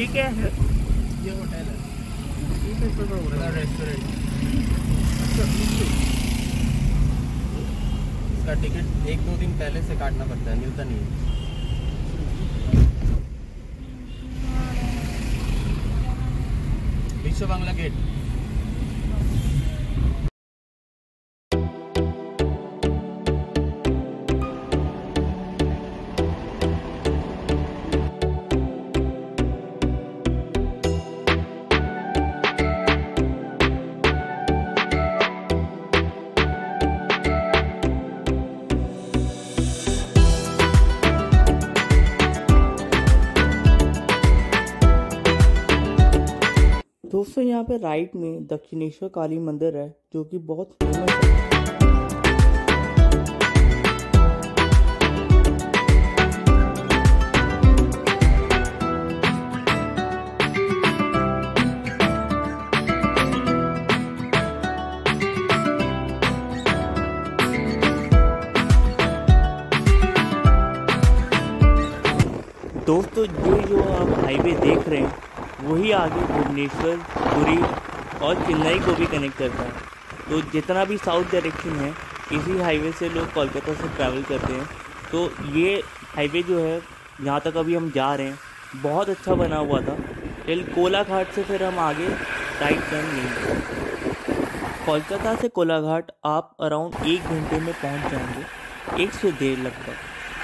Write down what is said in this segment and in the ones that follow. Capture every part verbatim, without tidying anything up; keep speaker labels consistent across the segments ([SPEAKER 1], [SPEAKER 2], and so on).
[SPEAKER 1] क्या है?
[SPEAKER 2] ये होटल है, रेस्टोरेंट। इसका टिकट एक दो दिन पहले से काटना पड़ता है, मिलता नहीं है। विश्व बांग्ला गेट।
[SPEAKER 1] दोस्तों यहाँ पे राइट में दक्षिणेश्वर काली मंदिर है जो कि बहुत फेमस है। दोस्तों ये जो आप हाईवे देख रहे हैं वही आगे भुवनेश्वर, पुरी और चेन्नई को भी कनेक्ट करता है। तो जितना भी साउथ डायरेक्शन है इसी हाईवे से लोग कोलकाता से ट्रैवल करते हैं। तो ये हाईवे जो है यहाँ तक अभी हम जा रहे हैं बहुत अच्छा बना हुआ था। फिर कोलाघाट से फिर हम आगे राइट टर्न लेंगे। कोलकाता से कोलाघाट आप अराउंड एक घंटे में पहुँच जाएंगे, एक से डेढ़ लगभग।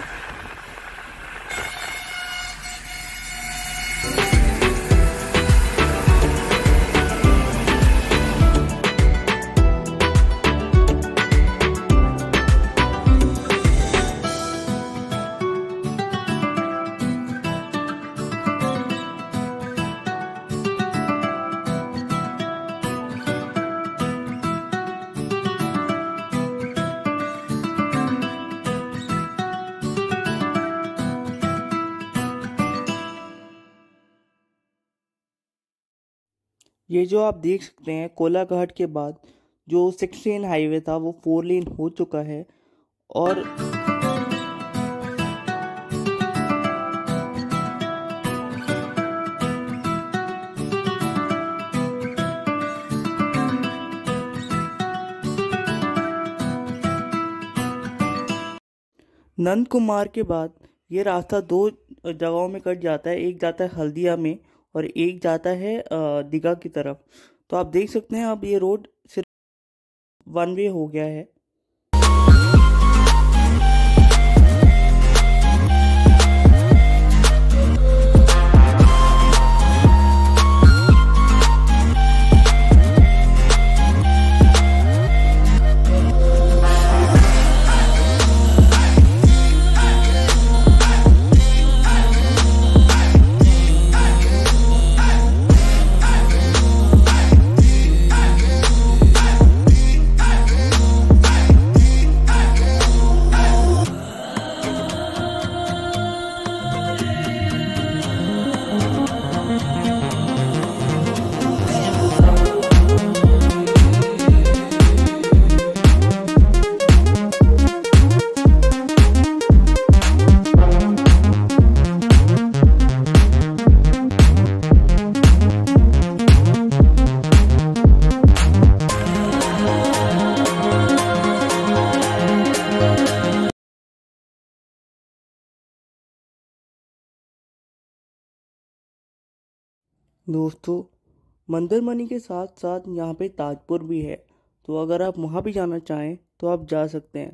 [SPEAKER 1] ये जो आप देख सकते हैं कोलाघाट के बाद जो सिक्स लेन हाईवे था वो फोर लेन हो चुका है। और नंद कुमार के बाद ये रास्ता दो जगहों में कट जाता है। एक जाता है हल्दिया में और एक जाता है दीघा की तरफ। तो आप देख सकते हैं अब ये रोड सिर्फ वन वे हो गया है। दोस्तों मंदिर मनी के साथ साथ यहाँ पे ताजपुर भी है। तो अगर आप वहाँ भी जाना चाहें तो आप जा सकते हैं।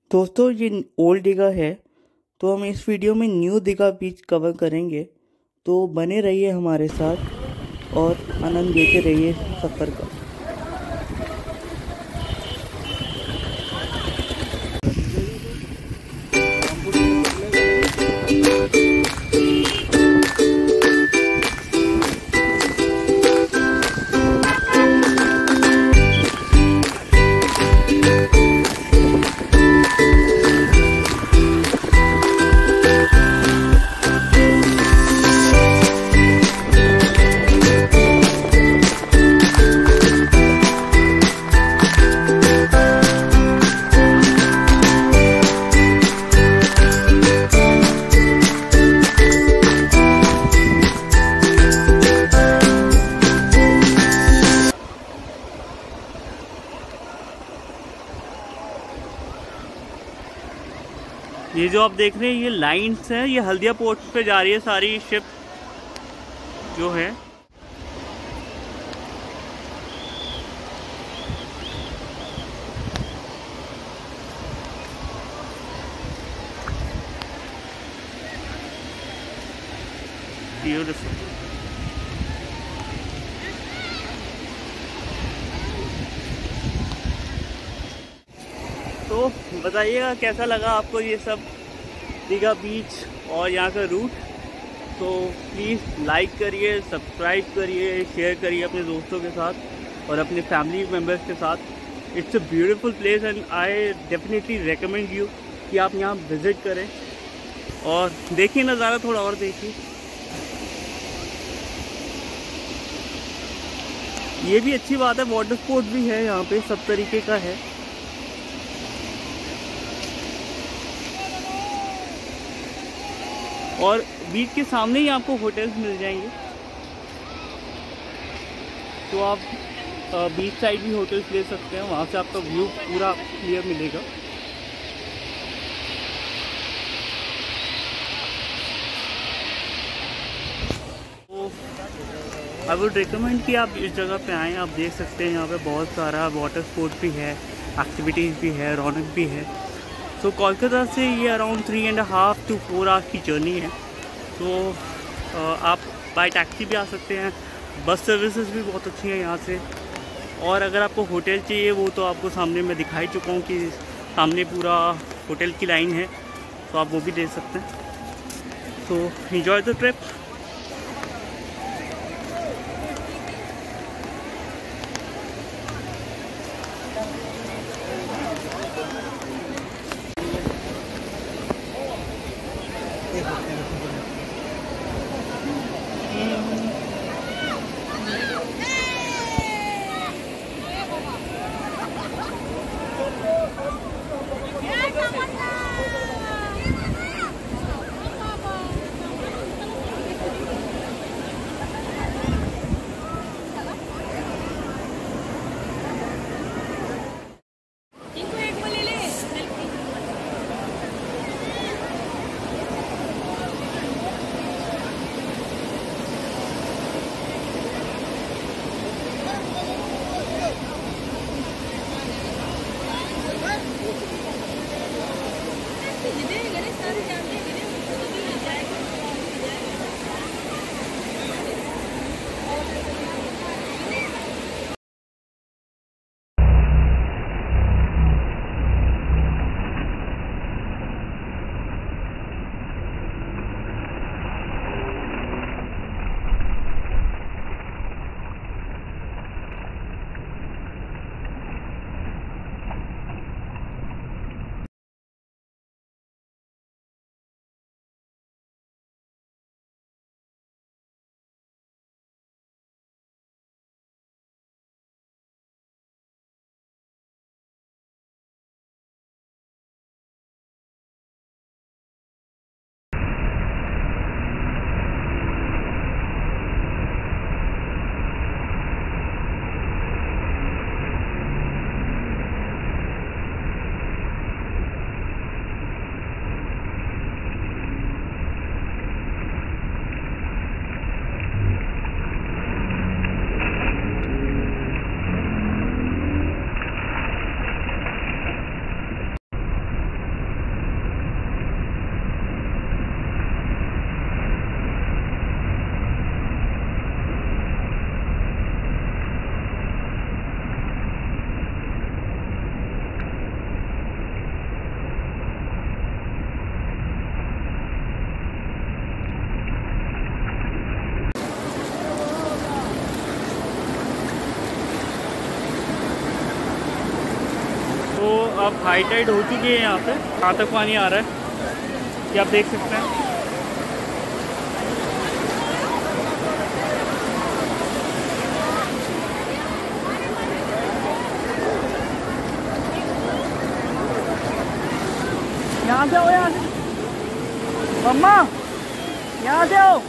[SPEAKER 1] दोस्तों ये ओल्ड दीघा है, तो हम इस वीडियो में न्यू दीघा बीच कवर करेंगे, तो बने रहिए हमारे साथ और आनंद लेते रहिए सफ़र का। ये जो आप देख रहे हैं ये लाइन्स हैं, ये हल्दिया पोर्ट पे जा रही है सारी शिप जो है। ब्यूटीफुल। तो बताइएगा कैसा लगा आपको ये सब दीघा बीच और यहाँ का रूट। तो प्लीज़ लाइक करिए, सब्सक्राइब करिए, शेयर करिए अपने दोस्तों के साथ और अपने फैमिली मेम्बर्स के साथ। It's a beautiful place and I definitely recommend you कि आप यहाँ विज़िट करें और देखिए नज़ारा, थोड़ा और देखिए। ये भी अच्छी बात है, वाटर स्पोर्ट भी है यहाँ पे, सब तरीके का है। और बीच के सामने ही आपको होटल्स मिल जाएंगे, तो आप बीच साइड भी होटल्स ले सकते हैं, वहाँ से आपका व्यू पूरा क्लियर मिलेगा। तो आई वुड रिकमेंड कि आप इस जगह पे आएँ। आप देख सकते हैं यहाँ पे बहुत सारा वाटर स्पोर्ट भी है, एक्टिविटीज़ भी है, रौनक भी है। तो कोलकाता से ये around three and half to four hours की जर्नी है। तो आप बाय टैक्सी भी आ सकते हैं, बस सर्विसेज भी बहुत अच्छी हैं यहाँ से। और अगर आपको होटल चाहिए वो तो आपको सामने मैं दिखा ही चुका हूँ कि सामने पूरा होटल की लाइन है, तो आप वो भी ले सकते हैं। तो enjoy the trip. High tide हो चुकी है यहाँ पे, कहाँ तक पानी आ रहा है ये आप देख सकते हैं। यहाँ से आओ, यहाँ से मम्मा, यहाँ से आओ।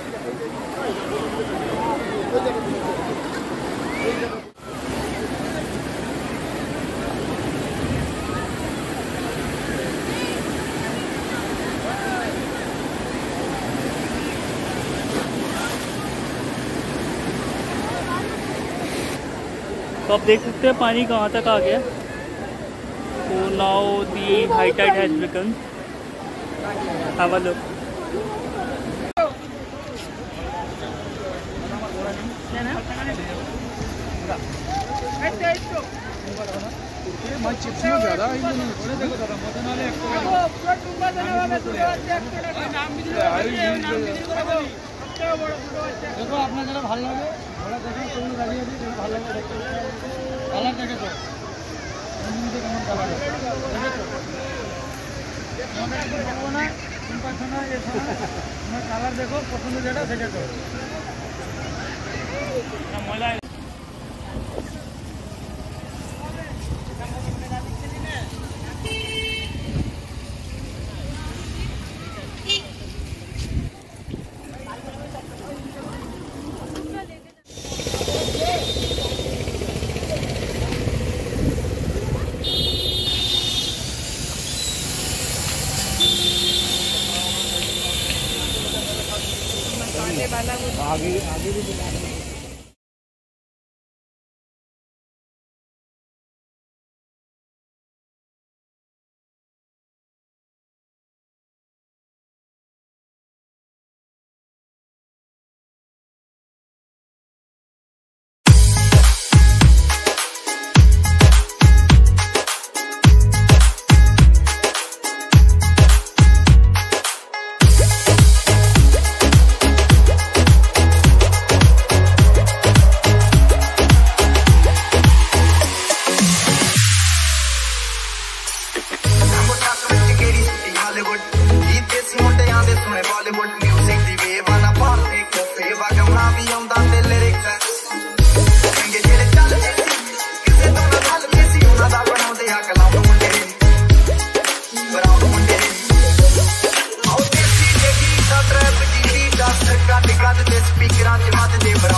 [SPEAKER 1] तो आप देख सकते हैं पानी कहाँ तक आ गया। So now the high tide has begun. Have a look.
[SPEAKER 3] देखो अपना जरा ভাল লাগে ঘোড়া দেখে তুমি দাঁড়িয়ে আছি ভালো লাগে দেখতে কালার দেখে তো নিচে কেমন কালার দেখে তো মনে করবো না চিন্তা শোনা এই তোমার কালার দেখো পছন্দ যেটা সেটা করো না ময়লা आगे आगे भी
[SPEAKER 4] स्पीकर